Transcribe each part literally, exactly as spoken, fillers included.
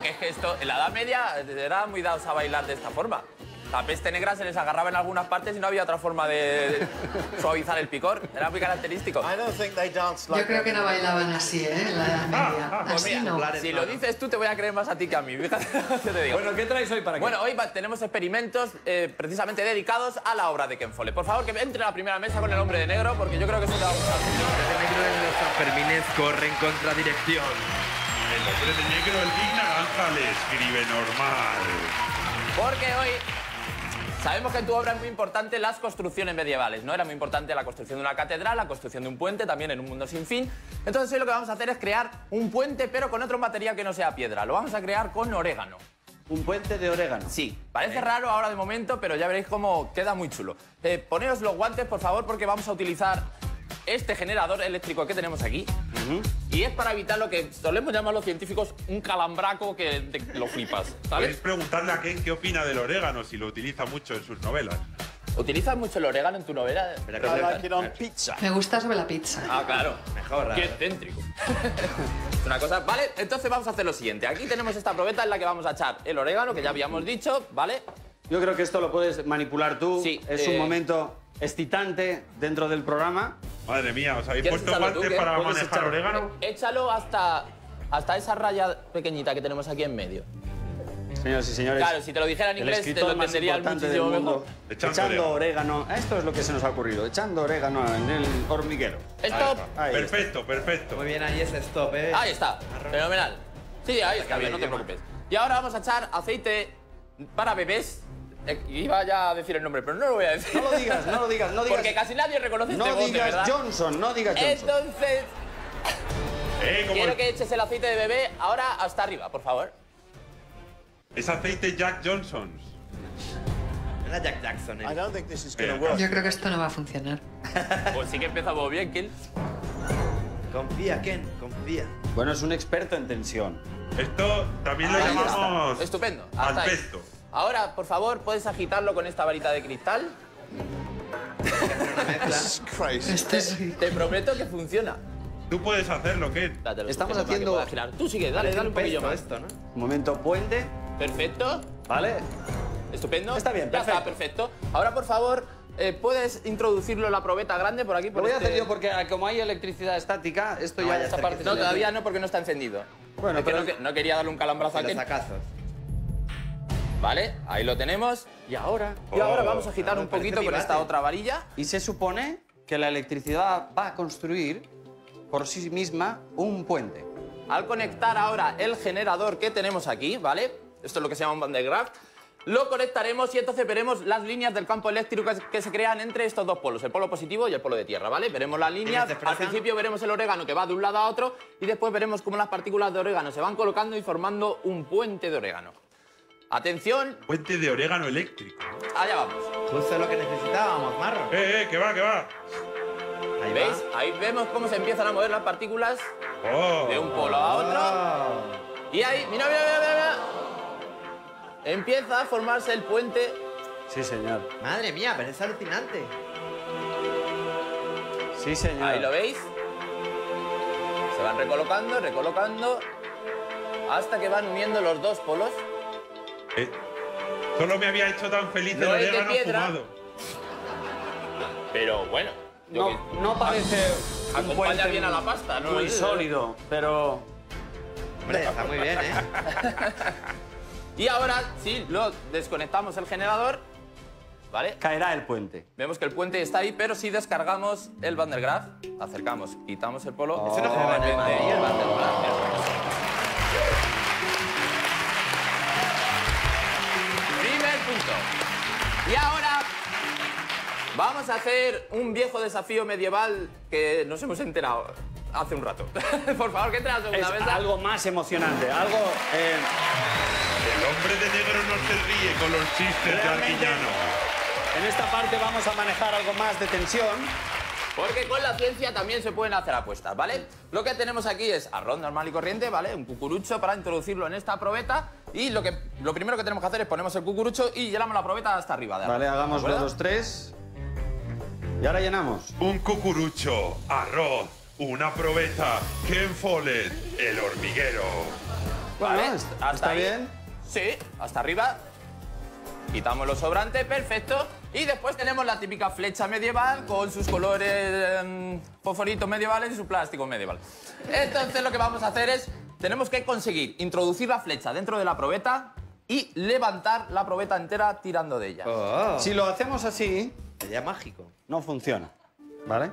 Es que esto, en la Edad Media, eran muy dados a bailar de esta forma. La peste negra se les agarraba en algunas partes y no había otra forma de suavizar el picor. Era muy característico. Yo creo que no bailaban así, ¿eh? En la Edad Media. Ah, pues así mira, no. Si lo dices tú, te voy a creer más a ti que a mí. Fíjate lo que te digo. Bueno, ¿qué traes hoy para aquí? Bueno, hoy va- tenemos experimentos eh, precisamente dedicados a la obra de Ken Follett. Por favor, que entre a la primera mesa con el hombre de negro, porque yo creo que eso te va a gustar. El hombre de negro en los Sanfermines corre en contradirección. El hombre de negro, el Big Naranja, le escribe normal. Porque hoy sabemos que en tu obra es muy importante las construcciones medievales, ¿no? Era muy importante la construcción de una catedral, la construcción de un puente, también en un mundo sin fin. Entonces hoy lo que vamos a hacer es crear un puente, pero con otro material que no sea piedra. Lo vamos a crear con orégano. Un puente de orégano. Sí, parece raro ahora de momento, pero ya veréis cómo queda muy chulo. Eh, poneos los guantes, por favor, porque vamos a utilizar este generador eléctrico que tenemos aquí. Uh-huh. Y es para evitar lo que solemos llamar los científicos un calambraco que te lo flipas, ¿sabes? Podéis preguntarle a Ken qué opina del orégano, si lo utiliza mucho en sus novelas. ¿Utilizas mucho el orégano en tu novela? Me gusta sobre la pizza. Ah, claro. Mejor. Qué céntrico. Es una cosa... Vale, entonces vamos a hacer lo siguiente. Aquí tenemos esta probeta en la que vamos a echar el orégano, que ya habíamos dicho, ¿vale? Yo creo que esto lo puedes manipular tú. Sí, Es eh, un momento excitante dentro del programa. Madre mía, ¿os habéis ¿Quieres puesto echarlo tú, guantes qué? para ¿Puedes manejar echarlo? orégano? Échalo hasta, hasta esa raya pequeñita que tenemos aquí en medio. Señoras y señores. Claro, si te lo dijera en el inglés te escritor lo más entenderías importante del muchísimo mundo. mejor. Echando Echando orégano. Esto es lo que se nos ha ocurrido. Echando orégano en el hormiguero. Stop. Ahí Perfecto, perfecto. Muy bien, ahí es stop, ¿eh? Ahí está. Fenomenal. Sí, ahí está bien, no te preocupes. Y ahora vamos a echar aceite para bebés. Eh, Iba ya a decir el nombre, pero no lo voy a decir. No lo digas, no lo digas, no digas. Porque casi nadie reconoce No este bote, digas ¿verdad? Johnson, no digas Johnson. Entonces, Eh, como quiero el- que eches el aceite de bebé ahora hasta arriba, por favor. Es aceite Jack Johnson. Era Jack Jackson, ¿eh? Yo creo que esto no va a funcionar. Pues sí que empezamos bien, Kill. Confía, Ken, confía. Bueno, es un experto en tensión. Esto también lo Ahí llamamos está. Estupendo. al Hasta ahí. pesto. Ahora, por favor, puedes agitarlo con esta varita de cristal. Esto es... Te prometo que funciona. Tú puedes hacerlo, Ken. Dátelo, Estamos sujeto para que haciendo- pueda girar. Tú sigue, dale, Parece dale un poquillo pesto más. esto, ¿no? Un momento, puente. Perfecto. ¿Vale? Estupendo. Está bien, Ya perfecto. está, perfecto. Ahora, por favor, eh, ¿puedes introducirlo en la probeta grande por aquí? Lo Por voy a este- hacer yo porque ah, como hay electricidad estática, esto No ya vaya a esta ser parte... que No, se le- todavía no, porque no está encendido. Bueno, Es que pero- no, que- no quería darle un calambrazo a Los Ken. sacazos. Vale, ahí lo tenemos. Y ahora... Y ahora Oh, vamos a agitar me un parece poquito con esta debate. otra varilla. Y se supone que la electricidad va a construir por sí misma un puente. Al conectar ahora el generador que tenemos aquí, ¿vale? Esto es lo que se llama un Van de Graaff. Lo conectaremos y entonces veremos las líneas del campo eléctrico que se crean entre estos dos polos, el polo positivo y el polo de tierra, ¿vale? Veremos las líneas, se al expresan? principio veremos el orégano que va de un lado a otro y después veremos cómo las partículas de orégano se van colocando y formando un puente de orégano. Atención, Puente de orégano eléctrico. allá vamos. Justo lo que necesitábamos, Marro. Eh, eh, que va, que va. Ahí ¿Veis? va. Ahí vemos cómo se empiezan a mover las partículas Oh. de un polo a otro. Oh. Y ahí, mira, mira, mira, mira, mira. Empieza a formarse el puente. Sí, señor. Madre mía, pero es alucinante. Sí, señor. Ahí lo veis. Se van recolocando, recolocando, hasta que van uniendo los dos polos. Eh, solo me había hecho tan feliz el No es de orégano piedra. fumado. Pero bueno, yo No, que- no parece un acompaña puente bien a la pasta, ¿no? muy Es- sólido, pero... Hombre, está muy bien, ¿eh? Y ahora, sí, lo desconectamos el generador, ¿vale? Caerá el puente. Vemos que el puente está ahí, pero si descargamos el Van der Graaff, acercamos, quitamos el polo. Eso no se se va ve, el madre mía. Van der Graaff. Primer punto. Y ahora vamos a hacer un viejo desafío medieval que nos hemos enterado hace un rato. Por favor, que entre a la segunda Es mesa. algo más emocionante, algo... eh, El hombre de negro no se ríe con los chistes de Realmente- Arguiñano. en esta parte vamos a manejar algo más de tensión. Porque con la ciencia también se pueden hacer apuestas, ¿vale? Lo que tenemos aquí es arroz normal y corriente, ¿vale? Un cucurucho para introducirlo en esta probeta. Y lo, que, lo primero que tenemos que hacer es ponemos el cucurucho y llenamos la probeta hasta arriba de arroz. Vale, hagamos ¿De los acuerdo? dos, tres. Y ahora llenamos. Un cucurucho, arroz, una probeta, Ken Follett, el hormiguero. Bueno, ¿Vale? está, Hasta está ahí. bien. Sí, hasta arriba. Quitamos los sobrantes, perfecto. Y después tenemos la típica flecha medieval con sus colores eh, fosforitos medievales y su plástico medieval. Entonces lo que vamos a hacer es, tenemos que conseguir introducir la flecha dentro de la probeta y levantar la probeta entera tirando de ella. Oh, Si lo hacemos así, sería mágico. no funciona, ¿vale?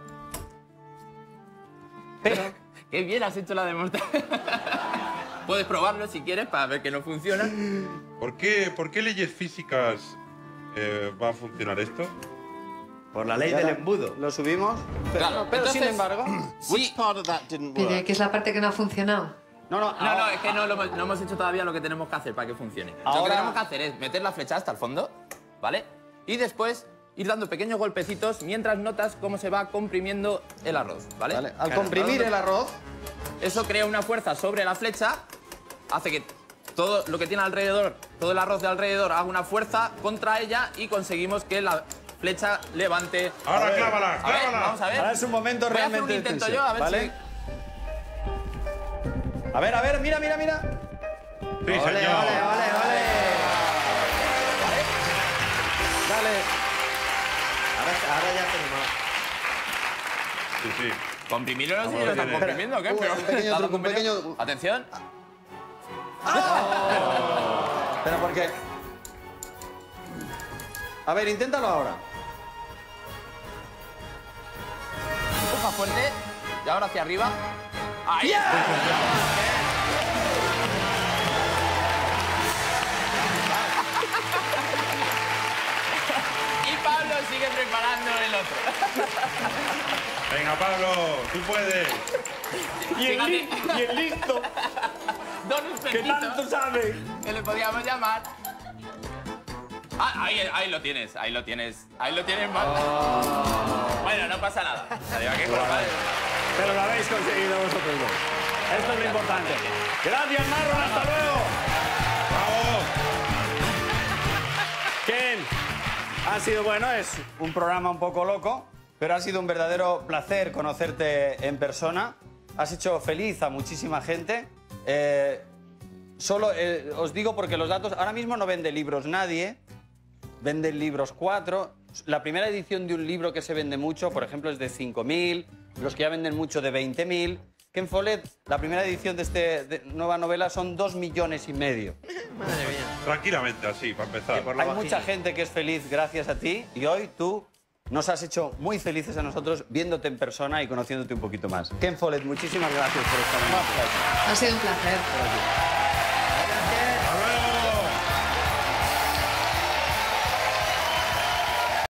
Pero Qué bien has hecho la demostración. Puedes probarlo si quieres para ver que no funciona. ¿Por qué, por qué leyes físicas eh, va a funcionar esto? Por la ley ya del la- embudo. lo subimos, pero, Claro, pero sin entonces- embargo... Sí. Pero que es la parte que no ha funcionado. No, no, No, no, ahora- es que no, lo hemos, no hemos hecho todavía lo que tenemos que hacer para que funcione. Lo que Ahora- tenemos que hacer es meter la flecha hasta el fondo, ¿vale? Y después ir dando pequeños golpecitos mientras notas cómo se va comprimiendo el arroz, ¿vale? Vale, al Claro, comprimir claro. el arroz, Eso crea una fuerza sobre la flecha, hace que todo lo que tiene alrededor, todo el arroz de alrededor, haga una fuerza contra ella y conseguimos que la flecha levante. Ahora A ver, clávala, A ver, clávala. vamos a ver. ahora es un momento Voy a hacer realmente un intento tensión, yo, a ver ¿vale? si... A ver, a ver, mira, mira, mira. Sí, Ole, señor. ole, ole, ole. Dale. Ahora, ahora ya tenemos. Sí, sí. Comprimirlo, no sé si Vamos, lo están espera. comprimiendo o qué, Un- pero... un pequeño ¿está truco, un comprimido? pequeño- Atención. Espera, porque... A ver, inténtalo ahora. Empuja fuerte y ahora hacia arriba. ¡Ahí! Y Pablo sigue preparando el otro. Venga, Pablo, tú puedes. Y el, Y el listo, Don que tanto sabe. que le podíamos llamar. Ah, ahí, ahí lo tienes, ahí lo tienes, ahí lo tienes mal. Bueno, no pasa nada. Adiós, qué cosa, ¿vale? Pero lo habéis conseguido vosotros dos. Esto es lo importante. Gracias, Marlon. Hasta luego. ¡Bravo! Ken, ha sido bueno, es un programa un poco loco, pero ha sido un verdadero placer conocerte en persona. Has hecho feliz a muchísima gente. Eh, solo eh, os digo porque los datos, ahora mismo no vende libros nadie, venden libros cuatro. La primera edición de un libro que se vende mucho, por ejemplo, es de cinco mil, los que ya venden mucho de veinte mil. Ken Follett, la primera edición de esta nueva novela son dos millones y medio. Madre mía. Tranquilamente, así, para empezar. por la Hay vagina. mucha gente que es feliz gracias a ti y hoy tú nos has hecho muy felices a nosotros viéndote en persona y conociéndote un poquito más. Ken Follett, muchísimas gracias por estar en nuestra casa. Ha sido un placer.